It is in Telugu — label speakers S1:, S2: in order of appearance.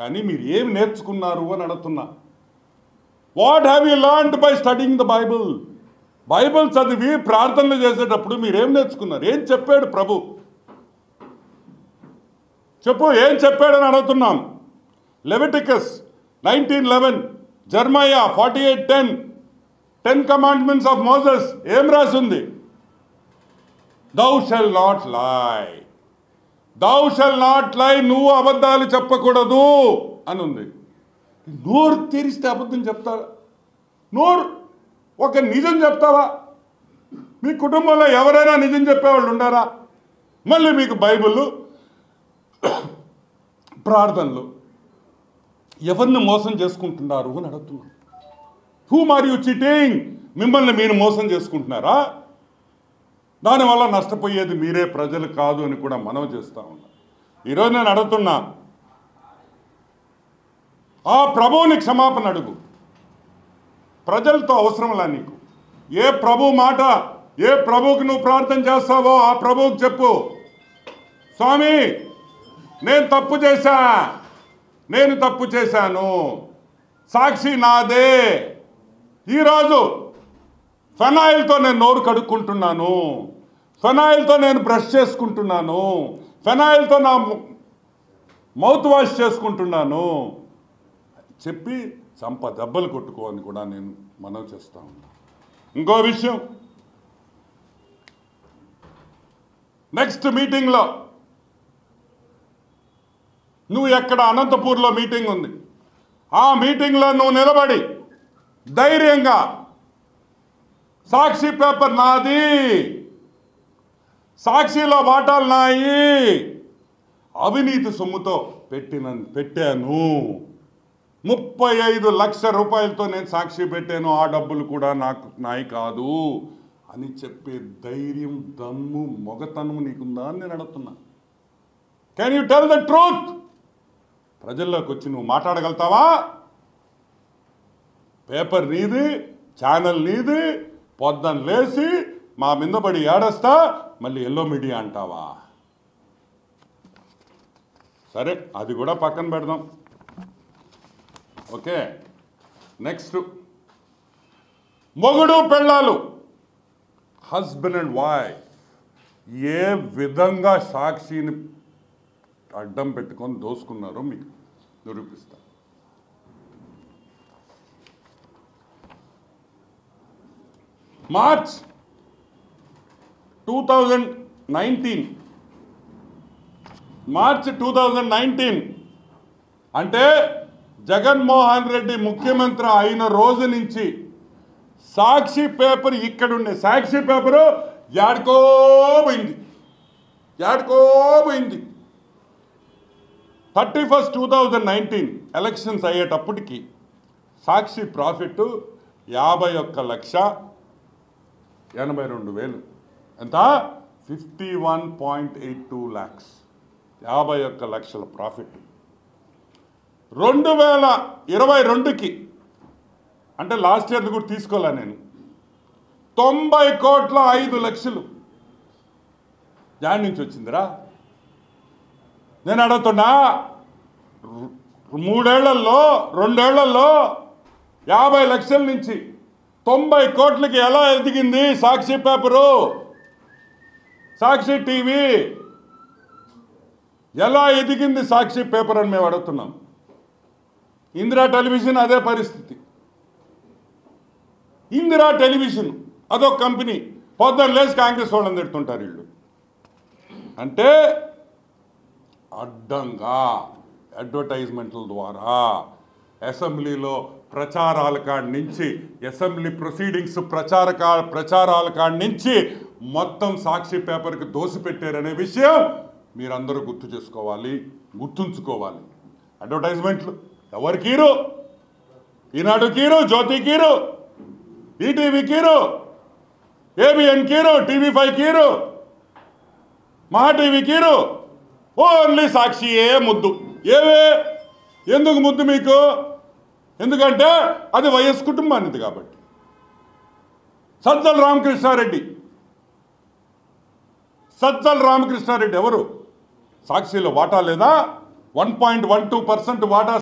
S1: కానీ మీరు ఏమి నేర్చుకున్నారు అని అడుగుతున్నా. What have you learned by studying the Bible? Bible చదివి ప్రార్థనలు చేసేటప్పుడు మీరేం నేర్చుకున్నారు? ఏం చెప్పాడు ప్రభు? చెప్పు, ఏం చెప్పాడని అడుగుతున్నాం. Leviticus 19:11, Jeremiah 48:10, 10 commandments of Moses ఏం రాసింది? Thou shall not lie. Thou shall not lie. నువ్వు అబద్ధాలు చెప్పకూడదు అని ఉంది. నోరు తెరిస్తే అబద్ధం చెప్తావా? నోరు ఒక నిజం చెప్తావా? మీ కుటుంబంలో ఎవరైనా నిజం చెప్పేవాళ్ళు ఉండారా? మళ్ళీ మీకు బైబిల్, ప్రార్థనలు. ఎవరిని మోసం చేసుకుంటున్నారు అని అడుగుతున్నాను. Whom are you cheating? మిమ్మల్ని మీరు మోసం చేసుకుంటున్నారా? దానివల్ల నష్టపోయేది మీరే, ప్రజలు కాదు అని కూడా మనవి చేస్తూ ఉన్నా. ఈరోజు నేను అడుగుతున్నా, ఆ ప్రభువుని క్షమాపణ అడుగు. ప్రజలతో అవసరంలా నీకు. ఏ ప్రభు మాట, ఏ ప్రభువుకి నువ్వు ప్రార్థన చేస్తావో ఆ ప్రభువుకి చెప్పు, స్వామి నేను తప్పు చేశాను, సాక్షి నాదే. ఈరోజు ఫెనాయిల్తో నేను నోరు కడుక్కుంటున్నాను, ఫెనాయిల్తో నేను బ్రష్ చేసుకుంటున్నాను, ఫెనాయిల్తో నా మౌత్ వాష్ చేసుకుంటున్నాను చెప్పి చంప దెబ్బలు కొట్టుకోని కూడా నేను మనవి చేస్తా ఉన్నా. ఇంకో విషయం, నెక్స్ట్ మీటింగ్లో నువ్వు ఎక్కడ అనంతపూర్లో మీటింగ్ ఉంది, ఆ మీటింగ్లో నువ్వు నిలబడి ధైర్యంగా సాక్షి పేపర్ నాది, సాక్షిలో వాటాలు నాయి, అవినీతి సొమ్ముతో పెట్టాను, 35 లక్షల రూపాయలతో నేను సాక్షి పెట్టాను, ఆ డబ్బులు కూడా నాయి కాదు అని చెప్పే ధైర్యం, దమ్ము, మొగతనం నీకుందా అని నేను అడుగుతున్నా. Can you tell the truth? ప్రజల్లోకి వచ్చి నువ్వు మాట్లాడగలుగుతావా? పేపర్ నీది, ఛానల్ నీది, పొద్దున లేచి మా మీద పడి ఏడస్తా మళ్ళీ ఎల్లో మీడియా అంటావా? సరే, అది కూడా పక్కన పెడదాం. ఓకే, నెక్స్ట్, మొగుడు పెళ్ళాలు, హస్బెండ్ అండ్ వైఫ్ ఏ విధంగా సాక్షిని అడ్డం పెట్టుకొని దోసుకున్నారో మీకు నిరూపిస్తా. మార్చ్ 2019 అంటే జగన్మోహన్ రెడ్డి ముఖ్యమంత్రి అయిన రోజు నుంచి సాక్షి పేపర్ ఇక్కడుండే సాక్షి పేపరు యాడికో పోయింది. 31 2019 ఎలక్షన్స్ అయ్యేటప్పటికి సాక్షి ప్రాఫిట్ 51,82,000. ఎంత? 51.82 lakhs. 51 లక్షల ప్రాఫిట్. 2022కి అంటే లాస్ట్ ఇయర్ కూడా తీసుకోలే నేను, 90,05,00,000 దాని నుంచి వచ్చిందిరా. నేను అడుగుతున్నా, 2 ఏళ్లలో 50 లక్షల నుంచి 90 కోట్లకి ఎలా ఎదిగింది సాక్షి పేపరు, సాక్షి టీవీ ఎలా ఎదిగింది సాక్షి పేపర్ అని మేము అడుగుతున్నాం. ఇందిరా టెలివిజన్ అదే పరిస్థితి. ఇందిరా టెలివిజన్ అదొక కంపెనీ, పొద్దున్న లేచి కాంగ్రెస్ వాళ్ళని తిడుతుంటారు వీళ్ళు. అంటే అడ్డంగా అడ్వర్టైజ్మెంట్ల ద్వారా అసెంబ్లీలో ప్రచారాల కాడి నుంచి, అసెంబ్లీ ప్రొసీడింగ్స్ ప్రచారాల కాడి నుంచి మొత్తం సాక్షి పేపర్కి దోసిపెట్టారనే విషయం మీరందరూ గుర్తుంచుకోవాలి. అడ్వర్టైజ్మెంట్లు ఎవరు కీరు? ఈనాడు కీరు, జ్యోతి కీరు, ఈటీవీ కీరు, ఏబిఎన్ కీరు, TV5 కీరు, మహా టీవీ కీరు, ఓన్లీ సాక్షియే ముద్దు. ఎందుకు ముద్దు మీకు? ఎందుకంటే అది వైఎస్ కుటుంబానిది కాబట్టి. సజ్జల రామకృష్ణారెడ్డి ఎవరు? సాక్షిలో వాటా లేదా? 1.12% వాటా